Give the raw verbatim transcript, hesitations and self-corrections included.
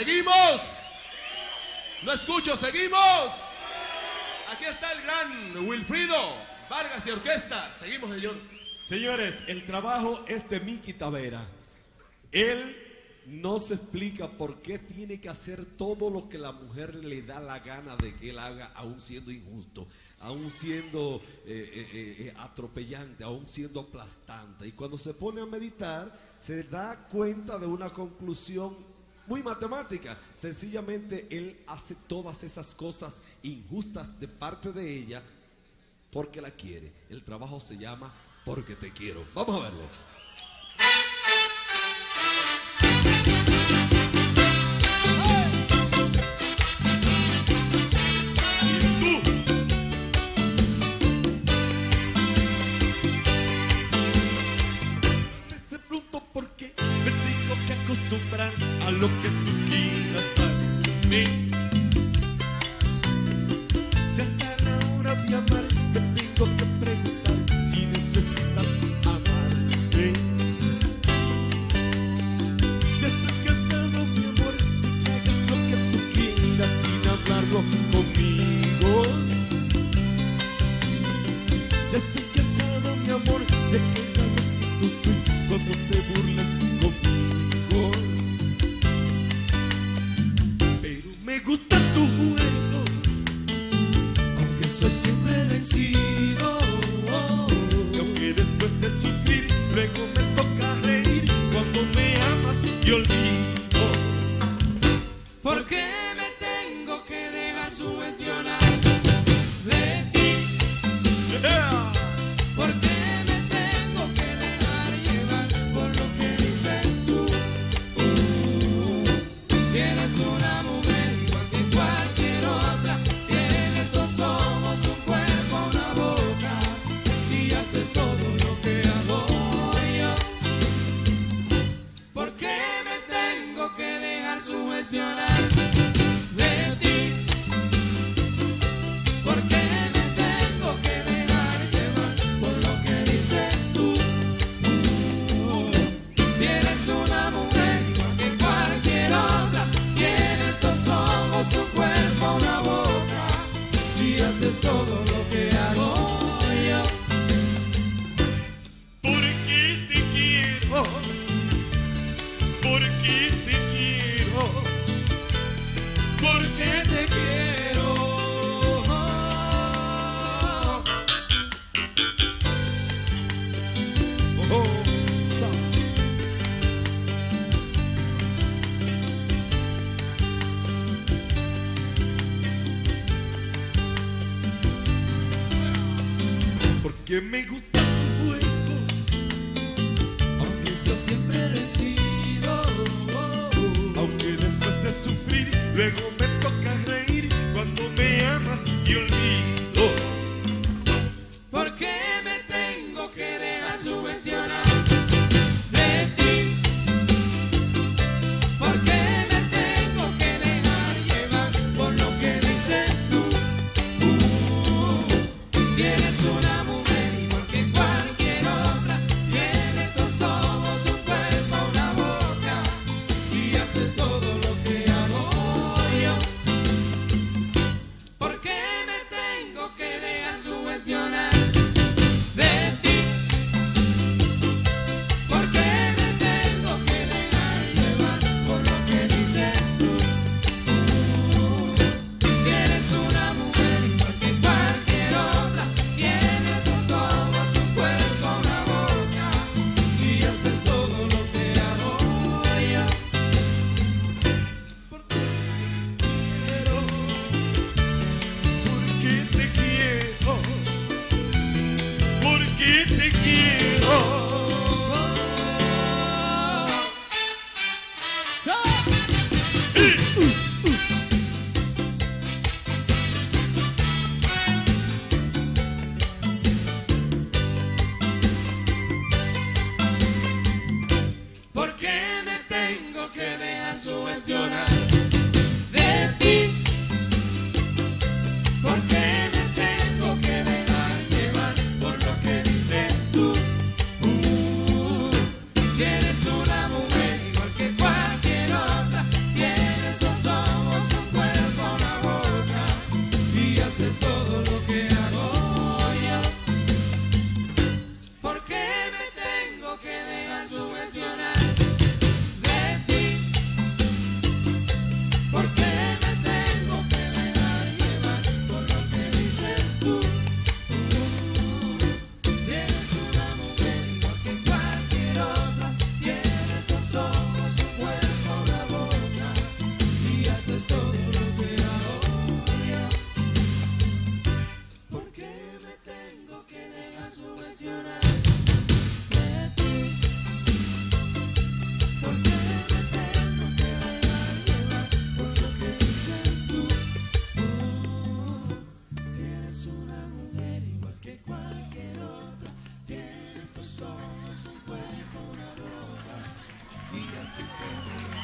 ¿Seguimos? No escucho, ¿seguimos? Aquí está el gran Wilfrido Vargas y orquesta. Seguimos, señor. Señores, el trabajo es de Miki Tavera. Él no se explica por qué tiene que hacer todo lo que la mujer le da la gana de que él haga, aún siendo injusto, aún siendo eh, eh, eh, atropellante, aún siendo aplastante. Y cuando se pone a meditar, se da cuenta de una conclusión muy matemática. Sencillamente él hace todas esas cosas injustas de parte de ella porque la quiere. El trabajo se llama Porque te quiero. Vamos a verlo. Te pregunto por qué me tengo que acostumbrar a lo que tú quieras para mí. Si hasta la hora de amar te tengo que preguntar si necesitas amarme. Ya estoy cansado, mi amor, de que hagas lo que tú quieras sin hablarlo conmigo. Ya estoy cansado, mi amor, de que hagas tú, tú cuando te burlas conmigo. Pero me gusta tu juego, aunque soy siempre vencido. Y aunque después de sufrir, luego me toca reír. Cuando me amas, yo olvido. ¿Por qué me tengo que dejar sugestionar de ti? Yeah. ¿Por qué me tengo que dejar llevar por lo que dices tú? Uh, si eres una mujer igual que cualquier otra, tienes dos ojos, un cuerpo, una boca y haces todo lo que hago yo. ¿Por qué me tengo que dejar sugestionar de ti? ¿Por qué me tengo que dejar llevar por lo que dices tú? Uh, si eres una mujer igual que cualquier otra, tienes dos ojos, un cuerpo, una boca y haces todo lo que hago yo. Porque te quiero, porque te quiero, Porque te quiero. oh, sa. Porque me gusta tu juego, Aunque yo siempre he vencido. aunque después de sufrir, luego me toca reír. Cuando me amas y olvido. ¿Por qué me tengo que dejar sugestionar de ti? ¿Por qué me tengo que dejar llevar por lo que dices tú? Uh, si eres una mujer igual que cualquier otra, tienes dos ojos, un cuerpo, una boca y haces todo lo que hago yo. ¿Por qué me Francisco.